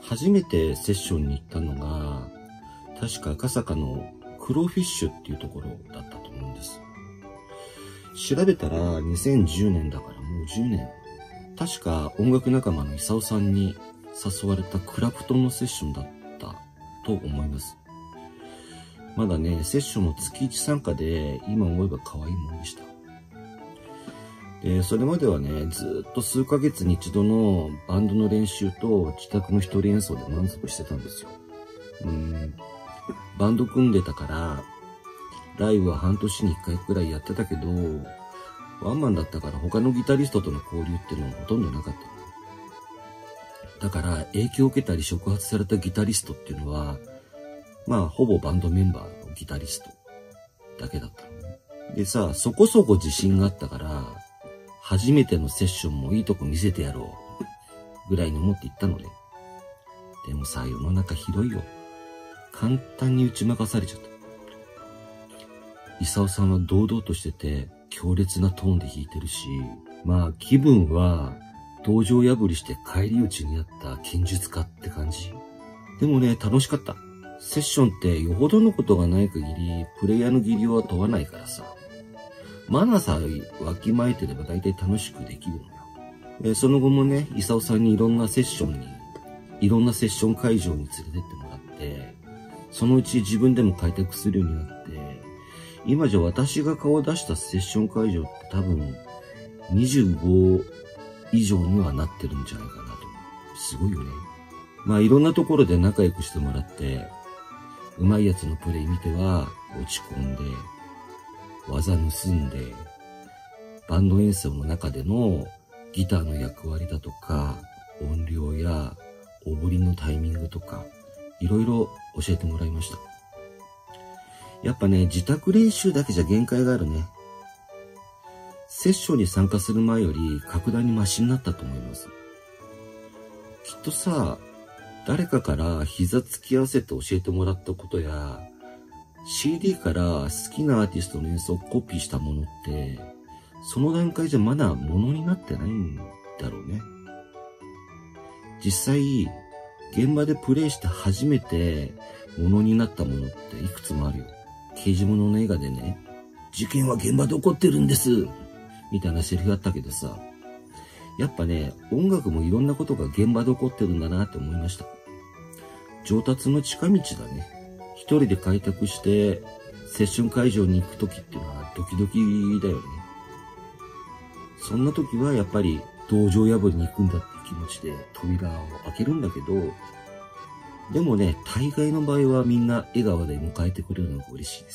初めてセッションに行ったのが、確か赤坂のクローフィッシュっていうところだったと思うんです。調べたら2010年だからもう10年。確か音楽仲間の功さんに誘われたクラプトンのセッションだったと思います。まだね、セッションも月1参加で、今思えば可愛いもんでした。で、それまではね、ずっと数ヶ月に一度のバンドの練習と自宅の一人演奏で満足してたんですよ。バンド組んでたから、ライブは半年に1回くらいやってたけど、ワンマンだったから他のギタリストとの交流っていうのはほとんどなかった。だから影響を受けたり触発されたギタリストっていうのは、まあほぼバンドメンバーのギタリストだけだったのね。でさ、そこそこ自信があったから、初めてのセッションもいいとこ見せてやろうぐらいに思って行ったのね。でもさ、世の中広いよ。簡単に打ち負かされちゃった。功さんは堂々としてて強烈なトーンで弾いてるし、まあ気分は道場破りして返り討ちにあった剣術家って感じ。でもね、楽しかった。セッションってよほどのことがない限りプレイヤーの技量は問わないからさ。マナーさえわきまえてれば大体楽しくできるのよ。その後もね、功さんにいろんなセッション会場に連れてってもらって、そのうち自分でも開拓するようになって、今じゃ私が顔を出したセッション会場って多分25以上にはなってるんじゃないかなと。すごいよね。まあいろんなところで仲良くしてもらって、上手いやつのプレイ見ては落ち込んで、技盗んで、バンド演奏の中でのギターの役割だとか、音量やオブリのタイミングとか、いろいろ教えてもらいました。やっぱね、自宅練習だけじゃ限界があるね。セッションに参加する前より格段にマシになったと思います。きっとさ、誰かから膝つき合わせて教えてもらったことや、CD から好きなアーティストの演奏をコピーしたものって、その段階じゃまだものになってないんだろうね。実際、現場でプレイして初めてものになったものっていくつもあるよ。刑事物の映画でね、事件は現場で起こってるんですみたいなセリフがあったけどさ、やっぱね、音楽もいろんなことが現場で起こってるんだなって思いました。上達の近道だね。一人で開拓してセッション会場に行くときっていうのはドキドキだよね。そんな時はやっぱり道場破りに行くんだって気持ちで扉を開けるんだけど、でもね、大概の場合はみんな笑顔で迎えてくれるのが嬉しいです。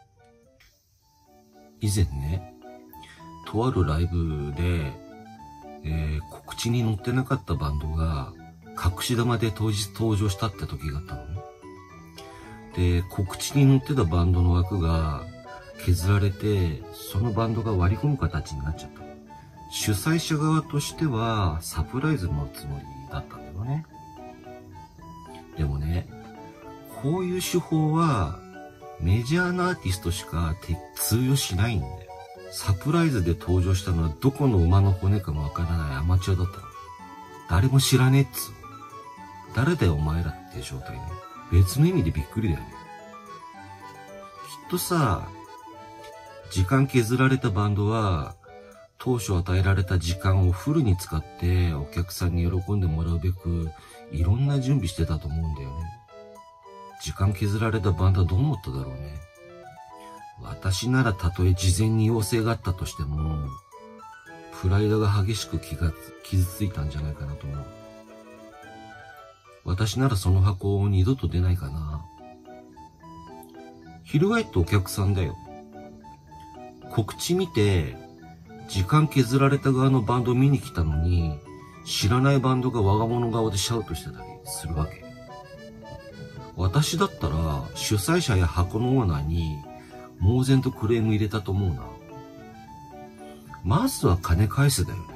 以前ね、とあるライブで、告知に載ってなかったバンドが隠し玉で当日登場したって時があったのね。で、告知に載ってたバンドの枠が削られて、そのバンドが割り込む形になっちゃった。主催者側としてはサプライズのつもりだったんだよね。でもね、こういう手法はメジャーなアーティストしか通用しないんだよ。サプライズで登場したのはどこの馬の骨かもわからないアマチュアだったの。誰も知らねえっつう。誰だよお前らって状態ね。別の意味でびっくりだよね。きっとさ、時間削られたバンドは当初与えられた時間をフルに使ってお客さんに喜んでもらうべくいろんな準備してたと思うんだよね。時間削られたバンドはどう思っただろうね。私ならたとえ事前に要請があったとしてもプライドが激しく傷ついたんじゃないかなと思う。私ならその箱を二度と出ないかな。翻ってお客さんだよ。告知見て時間削られた側のバンド見に来たのに知らないバンドが我が物顔でシャウトしてたりするわけ。私だったら主催者や箱のオーナーに猛然とクレーム入れたと思うな。まずは金返せだよね。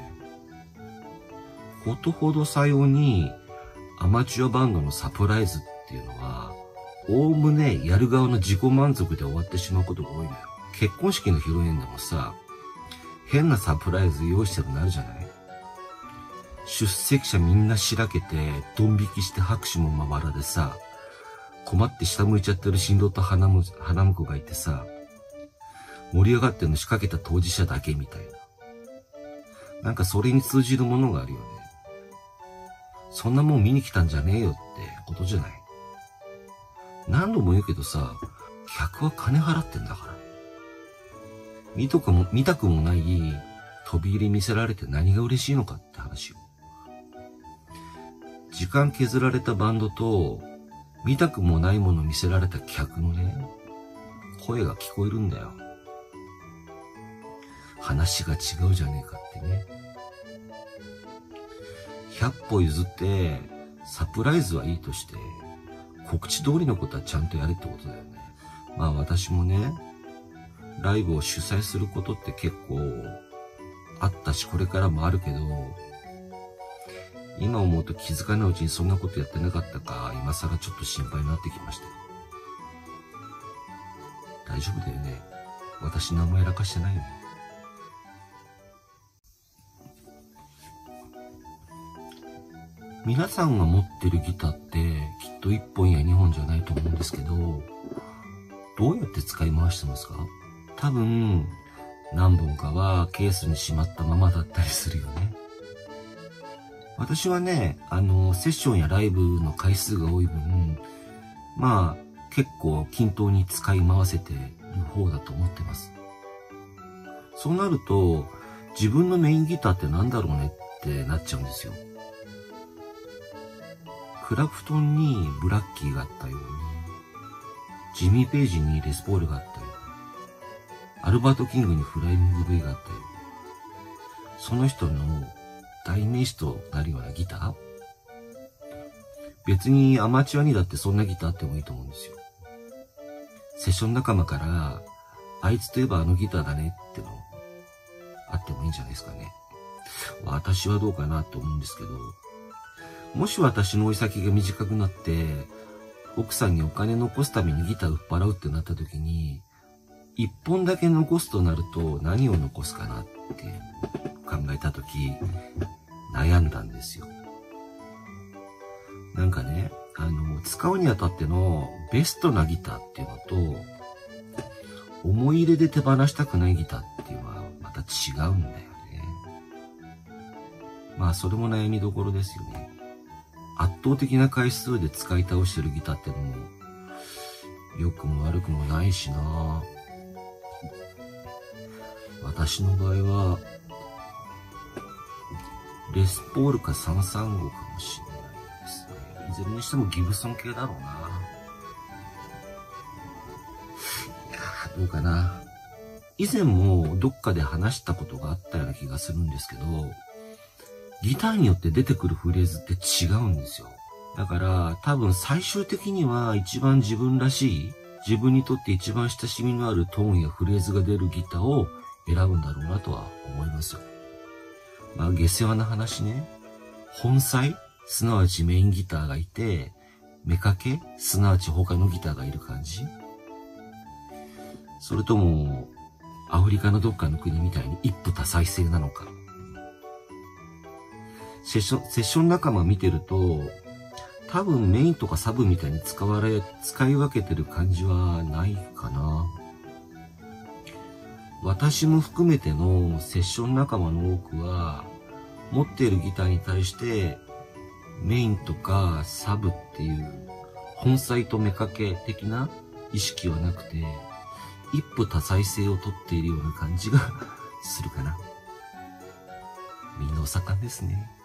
ことほどさようにアマチュアバンドのサプライズっていうのはおおむねやる側の自己満足で終わってしまうことが多いのよ。結婚式の披露宴でもさ、変なサプライズ用意してるのあるじゃない。 出席者みんなしらけて、ドン引きして拍手もまばらでさ、困って下向いちゃってる新郎と花婿がいてさ、盛り上がってるの仕掛けた当事者だけみたいな。なんかそれに通じるものがあるよね。そんなもん見に来たんじゃねえよってことじゃない。何度も言うけどさ、客は金払ってんだから。見たくもない飛び入り見せられて何が嬉しいのかって話よ。時間削られたバンドと、見たくもないもの見せられた客のね、声が聞こえるんだよ。話が違うじゃねえかってね。100歩譲って、サプライズはいいとして、告知通りのことはちゃんとやれってことだよね。まあ私もね、ライブを主催することって結構あったし、これからもあるけど、今思うと気づかないうちにそんなことやってなかったか、今更ちょっと心配になってきましたよ。大丈夫だよね。私何もやらかしてないよ。皆さんが持ってるギターってきっと1本や2本じゃないと思うんですけど、どうやって使い回してますか？多分何本かはケースにしまったままだったりするよね。私はね、セッションやライブの回数が多い分、まあ結構均等に使い回せてる方だと思ってます。そうなると自分のメインギターってなんだろうねってなっちゃうんですよ。クラプトンにブラッキーがあったように、ジミー・ペイジにレスポールがあったように、アルバート・キングにフライング V があったように、その人の代名詞となるようなギター、別にアマチュアにだってそんなギターあってもいいと思うんですよ。セッション仲間から、あいつといえばあのギターだねってのあってもいいんじゃないですかね。私はどうかなと思うんですけど、もし私の追い先が短くなって、奥さんにお金残すためにギター売っ払うってなった時に、一本だけ残すとなると何を残すかなって考えた時、悩んだんですよ。なんかね、使うにあたってのベストなギターっていうのと、思い入れで手放したくないギターっていうのはまた違うんだよね。まあそれも悩みどころですよね。圧倒的な回数で使い倒してるギターってのも良くも悪くもないしな。私の場合はレスポールか335かもしれないですね。いずれにしてもギブソン系だろうな。いやどうかな。以前もどっかで話したことがあったような気がするんですけど、ギターによって出てくるフレーズって違うんですよ。だから多分最終的には一番自分らしい、自分にとって一番親しみのあるトーンやフレーズが出るギターを選ぶんだろうなとは思いますよ。まあ下世話な話ね。本妻、すなわちメインギターがいて、妾、すなわち他のギターがいる感じ？それともアフリカのどっかの国みたいに一夫多妻制なのか。セッション仲間見てると、多分メインとかサブみたいに使い分けてる感じはないかな。私も含めてのセッション仲間の多くは、持っているギターに対してメインとかサブっていう本妻と妾的な意識はなくて、一夫多妻制をとっているような感じがするかな。みんなお盛んですね。